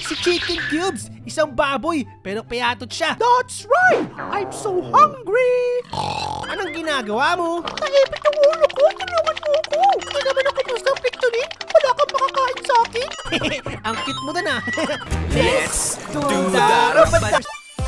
Si Chicken Cubes, isang baboy, pero payatot siya. That's right! I'm so hungry! Anong ginagawa mo? Naipit ang ulo ko! Tulungan mo ako! Hindi naman ako basta piktunin! Wala kang makakain sa akin! Ang cute mo dun ah. Let's do the the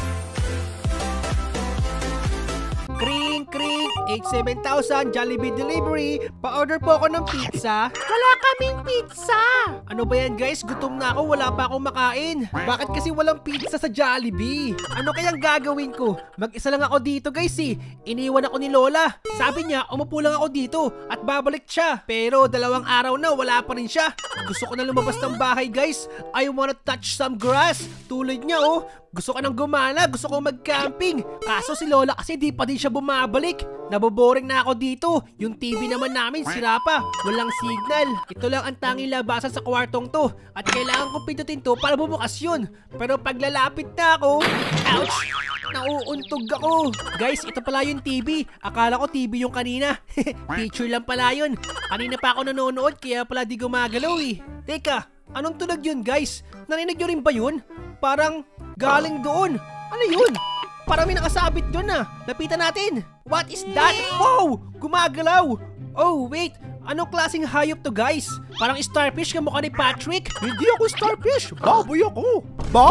Kring, kring, 87,000 Jollibee Delivery. Pa-order po ako ng pizza. Wala kaming pizza! Ano ba yan guys? Gutom na ako, wala pa akong makain. Bakit kasi walang pizza sa Jollibee? Ano kayang gagawin ko? Mag-isa lang ako dito guys eh. Iniwan ako ni Lola. Sabi niya, umupo lang ako dito at babalik siya. Pero 2 araw na, wala pa rin siya. Gusto ko na lumabas ng bahay guys. I wanna touch some grass. Tulad niya oh. Gusto ko nang gumala, gusto ko mag-camping. Kaso si Lola kasi di pa din siya bumabalik. Naboboring na ako dito. Yung TV naman namin sira pa. Walang signal. Ito lang ang tanging labasan sa kwartong to. At kailangan kong pindutin to para bumukas yun. Pero paglalapit na ako, ouch! Nauuntog ako. Guys, ito pala yung TV. Akala ko TV yung kanina. Picture lang pala yun. Kanina pa ako nanonood kaya pala di gumagalaw eh. Teka, anong tunog yun guys? Narinig nyo rin ba yun? Parang galing doon. Ano yun? Parang may nakasabit doon ah. Lapitan natin. What is that? Wow! Gumagalaw. Oh, wait. Anong klaseng hayop to guys? Parang starfish kamukha ni Patrick. Hindi ako starfish! Baboy ako!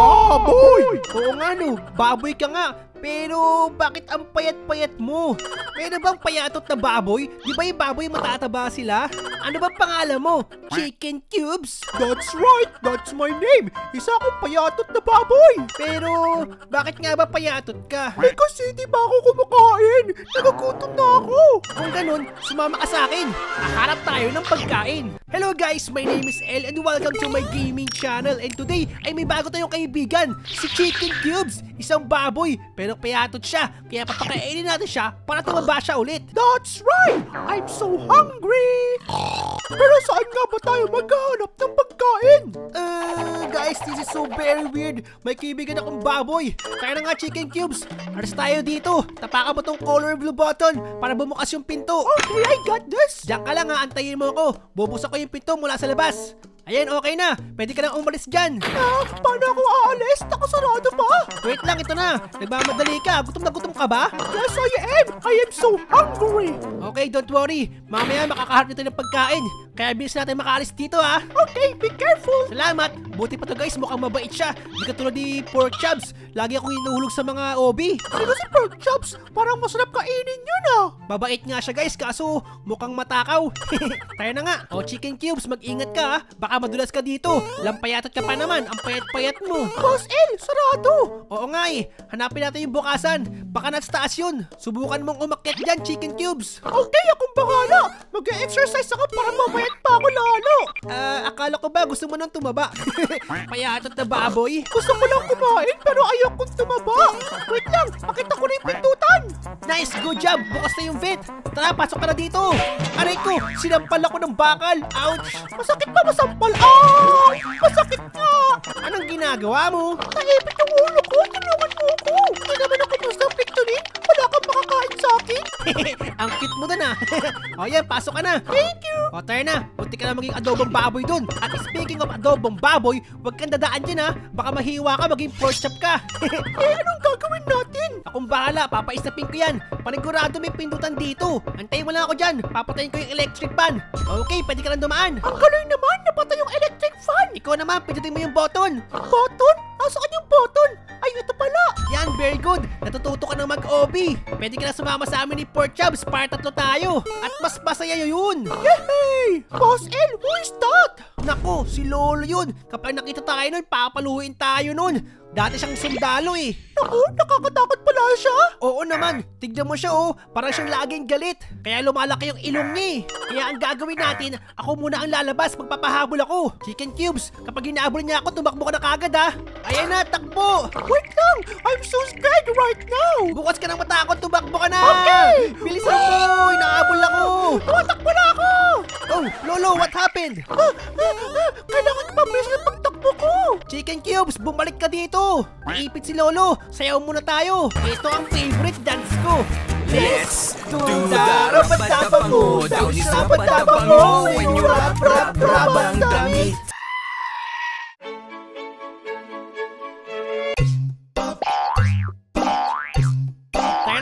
Baboy! Oo nga no, baboy ka nga. Pero bakit ang payat-payat mo? Meron bang payatot na baboy? Di ba yung baboy matataba sila? Ano bang pangalan mo? Chicken Cubes? That's right! That's my name! Isa akong payatot na baboy! Pero bakit nga ba payatot ka? Eh kasi di ba ako kumakain? Nagagutom na ako! Kung ganun, sumama ka sa akin. Hahanap tayo ng pagkain. Hello guys, my name is El and welcome to my gaming channel. And today ay may bago tayong kaibigan, si Chicken Cubes. Isang baboy, pero payatot siya. Kaya papakainin natin siya para tumaba siya ulit. That's right! I'm so hungry! Pero saan nga ba tayo maghahanap ng pagkain? Guys, this is so very weird. May kaibigan akong baboy. Kaya na nga Chicken Cubes. Aras tayo dito. Tapakan mo tong color blue button para bumukas yung pinto. Okay, I got this! Diyan ka lang ha, antayin mo ako. Bubukas ko yung pinto mula sa labas. Ayan, okay na. Pwede ka nang umalis dyan. Paano ako aalis? Nakasarado pa! Wait lang, ito na. Nagmamadali ka. Gutom na gutom ka ba? Yes, I am! I am so hungry! Okay, don't worry. Mamaya makakaharap nito ng pagkain. Kaya bilis natin makaalis dito ha. Okay, be careful! Salamat. Buti pa to guys, mukhang mabait siya. Di katulad ni Pork Chops. Lagi akong inuhulog sa mga obi. Sino si Pork Chops? Parang masarap kainin yun ah! Mabait nga siya guys, kaso mukhang matakaw. Tayo na nga. O Chicken Cubes, mag-ingat ka ha. Baka madulas ka dito. Lampayatot ka pa naman. Ang payat-payat mo. Boss El, sarado! Oo nga eh. Hanapin natin yung bukasan. Baka nasa taas yun. Subukan mong umakyat dyan, Chicken Cubes. Okay, akong bahala. Mag-exercise ako para mamayat pa ako lalo. Akala ko ba gusto mo nang tumaba? Payatot na baboy. Gusto ko lang kumain pero ayaw kong tumaba. Wait lang, pakita ko na yung pintutan. Nice, good job. Bukas na yung vent. Tara, pasok ka na dito. Aray ko, sinampal ako ng bakal. Ouch. Masakit ba masampal? Ah! Masakit nga! Anong ginagawa mo? Naipit ang ulo ko! Tulungan mo ako! Hindi naman ako basta piktunin! Wala kang makakain sa akin! Ang cute mo dun ah. O yan, pasok ka na. Thank you! O tayo na, buti ka na maging adobong baboy dun. At speaking of adobong baboy, huwag kang dadaan dyan ha. Baka mahiwa ka, maging pork chop ka. Anong gagawin natin? Akong bahala, papaisapin ko yan. Panigurado may pindutan dito. Antayin mo lang ako dyan, papatayin ko yung electric fan. Okay, pwede ka lang dumaan. Ang galing naman! Napatay yung electric fan! Ikaw naman, pindutin mo yung button. Button? Nasaan yung button? Ay, ito pala! Yan, very good. Natututo ka ng mag-OB. Pwede ka na sumama sa amin ni Pork Chops para 3 tayo. At mas masaya yun. Yay! Boss El, who is that? Nako, si Lolo yun. Kapag nakita tayo nun, papaluin tayo nun. Dati siyang sundalo eh. Naku, nakakatakot pala siya. Oo naman, tignan mo siya oh. Parang siyang laging galit. Kaya lumalaki yung ilong niya eh. Kaya ang gagawin natin, ako muna ang lalabas, magpapahabol ako. Chicken Cubes, kapag hinahabol niya ako, tumakbo ka na kagad ha. Ayan na, takbo. Wait lang, I'm so scared right now. Bukas ka nang matakot, tumakbo ka na. Okay. Bilisan mo, hinahabol ako. Tumatakbo na ako. Oh, Lolo, what happened? Kailangan ko pabilis ng pagtakbo ko. Chicken Cubes, bumalik ka dito. Iipit si Lolo. Sayaw muna tayo. Ito ang favorite dance ko. Let's do the rapat-tapang mo. Down sa rapat-tapang mo. When you rap, rap, rap ang damit.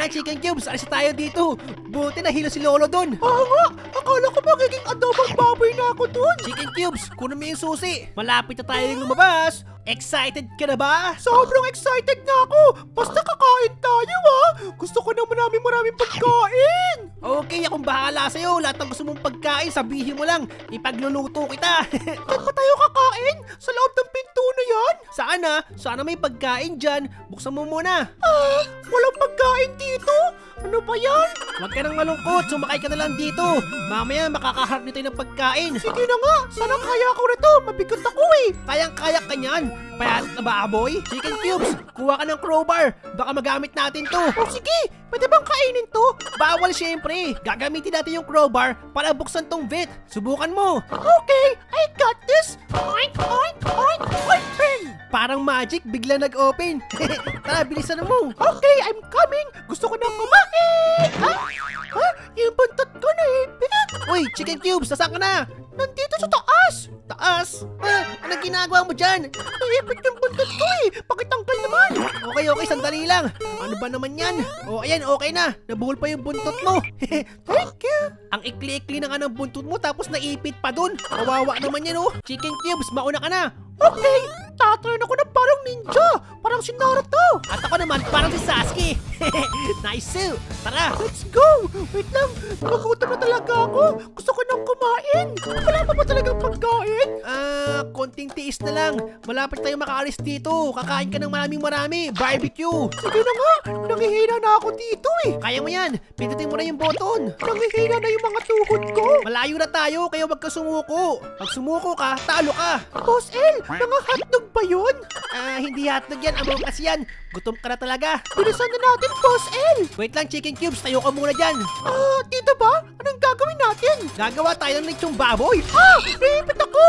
Chicken Cubes, alis tayo dito. Buti na hilo si Lolo dun. Oo nga, akala ko magiging adobong baboy na ako dun. Chicken Cubes, kunin mo yung susi. Malapit na tayo lumabas. Excited ka na ba? Sobrang excited na ako. Basta kakain tayo Gusto ko ng maraming pagkain. Okay, akong bahala sa'yo. Lahat ng gusto mong pagkain, sabihin mo lang. Ipagluluto kita. Saan pa tayo kakain? Sa loob ng pinto na yan? Sana? Sana may pagkain dyan. Buksan mo muna. Walang pagkain dito? Ano ba yan? Huwag ka nang malungkot. Sumakay ka na lang dito. Mamaya makakaharap nito ng pagkain. Sige na nga, sana kaya ko na to. Mabigat ako Kayang-kaya ka niyan. Payat na ba, boy? Chicken Cubes, kuha ka ng crowbar. Baka magamit natin to. O sige, pwede bang kainin to? Bawal syempre. Gagamitin natin yung crowbar para buksan tong vet. Subukan mo. Okay, I got this. Oink, oink, oink, open. Parang magic, bigla nag-open. Tara, bilisan mo. Okay, I'm coming. Gusto ko na kumain. Ha? Yung buntot ko na ipit. Uy, Chicken Cubes, nasaan ka na? Nandito sa taas. Taas? Anong ginagawa mo dyan? Naipit yung buntot ko Pakitanggal naman. Okay, sandali lang. Ano ba naman yan? O, ayan, okay na. Nabuhol pa yung buntot mo. Thank you. Ang ikli-ikli na nga ng buntot mo tapos naipit pa dun. Kawawa naman yan, oh. Chicken Cubes, mauna ka na. Okay, tatrain ako na parang ninja. Parang si Naruto. At ako naman, parang si Sasuke. Nice suit. Tara. Let's go. Wait lang, nagugutom na talaga ako. Gusto ko nang kumain. Wala pa ba talagang pagkain? Konting tiis na lang. Malapit tayo makaalis dito. Kakain ka ng marami. Barbecue. Sige na nga, nangihina na ako dito Kaya mo yan. Pindutin mo na yung button. Nangihina na yung mga tuhod ko. Malayo na tayo, kaya wag ka sumuko. Pag sumuko ka, talo ka. Boss L, mga hotdog ba yun? Hindi hotdog yan, Among Us yan. Gutom ka na talaga. Bilisan na natin, Boss L. Wait lang, Chicken Cubes, tayo ka muna dyan. Dito ba? Anong gagawin natin? Gagawa tayo ng lechong baboy. Naipit ako.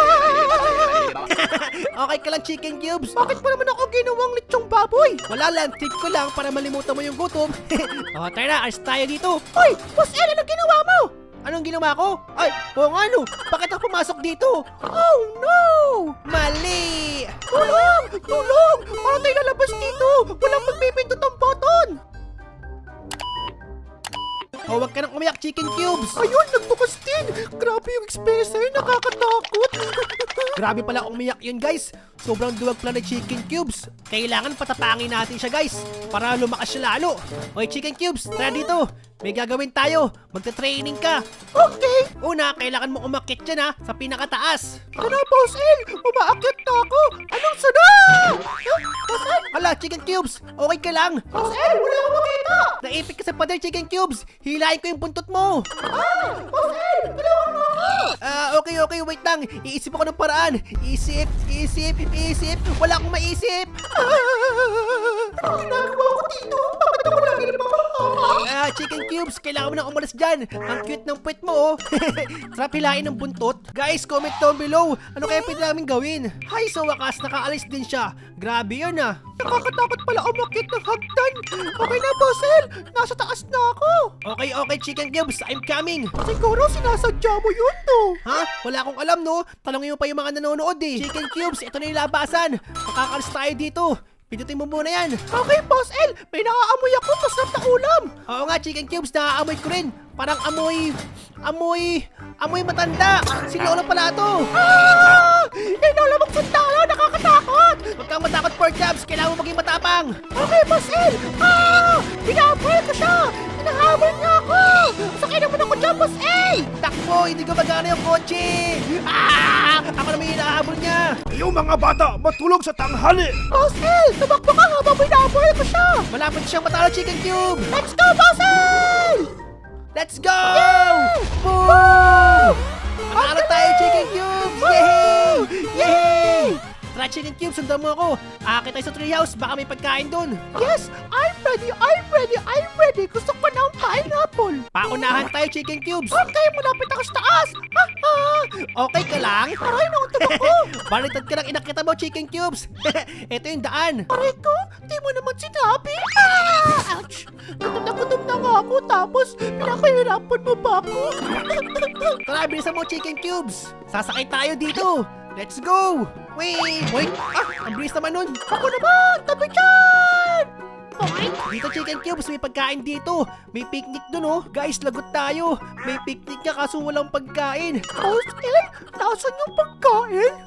Okay ka lang, Chicken Cubes. Bakit pa naman ako ginawang lechong baboy? Wala lang, tip ko lang para malimutan mo yung gutom. Tara na, alis tayo dito. Hoy, Boss L, anong ginawa mo? Anong ginawa ko? Ay, ano? Bakit ako pumasok dito? Oh no! Mali! Tulong! Tulong! Paano tayo lalabas dito? Walang magpipindot ang button! Huwag ka nang umiyak, Chicken Cubes. Ayun, nagbukas din! Grabe yung experience na yun, nakakatakot! Grabe pala umiyak yun, guys. Sobrang duwag pala ni Chicken Cubes. Kailangan patapangin natin siya, guys, para lumakas siya lalo. Hoy, Chicken Cubes, tara dito. May gagawin tayo. Magta-training ka. Okay! Una, kailangan mo umakyat dyan, sa pinakataas. Tara, Boss L! Umaakyat na ako! Anong sunod? Boss L! Hala, Chicken Cubes, okay ka lang? Boss L! Wala akong makita! Naipit ka sa pader, Chicken Cubes. Hilahin ko yung buntot mo. Boss L! Tulungan mo ako! Okay, wait lang. Iisip ako ng paraan. Isip. Wala akong maisip. Anong ginagawa ko dito? Bakit ako lagi napapahamak? Chicken Cubes, kailangan mo nang umalis dyan. Ang cute ng puwet mo, oh. Sarap hilain ng buntot. Guys, comment down below. Ano kaya pwede namin gawin? Hay, sa wakas, nakaalis din siya. Grabe yun, Nakakatakot pala umakyat ng hagdan. Okay na, Boss L! Nasa taas na ako! Okay, Chicken Cubes, I'm coming. Siguro sinasadya mo yun, no? Ha? Wala akong alam, no? Tanongin mo pa yung mga nanonood, eh. Chicken Cubes, ito na yung labasan. Makakalis tayo dito. Pindutin mo muna yan. Okay, Boss L! May nakaamoy ako, masarap na ulam! Oo nga, Chicken Cubes, naaamoy ko rin. Parang amoy matanda. Si Lolo pala to. Inola mong sundalo, nakakatakot! Huwag kang matakot, Pork Chops. Kailangan mo maging matapang. Okay, Boss L! Binabuhay ko siya! Hinahabol niya ako! Sakay naman ako dyan, Boss L! Takbo, hindi ko magana yung kotse. Ako naman yung hinahabol niya. Yung mga bata, matulog sa tanghali! Boss L! Tumakbo ka habang binabuhay ko siya! Malapit siyang matalo, Chicken Cube. Let's go, Boss L! Let's go! Boom! Matalo tayo, Chicken Cubes! Yay! Yay! Tara, Chicken Cubes, sundan mo ako. Akit tayo sa treehouse, baka may pagkain dun. Yes! I'm ready! Gusto ko ng pineapple! Paunahan tayo, Chicken Cubes. Okay, malapit ako sa taas! Okay ka lang? Aray, nauntok ako! Balitad ka lang inakita mo, Chicken Cubes. Ito yung daan. Aray ko, di mo naman sinabi! Ouch! Gutom na nga ako, tapos pinapahirapan mo ba ako? Tara, bilisan mo, Chicken Cubes. Sasakay tayo dito. Let's go! Wait! Ang bilis naman nun. Ako naman! Tabi dyan! Dito Chicken Cubes, may pagkain dito. May picnic dun oh. Guys, lagot tayo. May picnic ka kaso walang pagkain. Nasaan yung pagkain?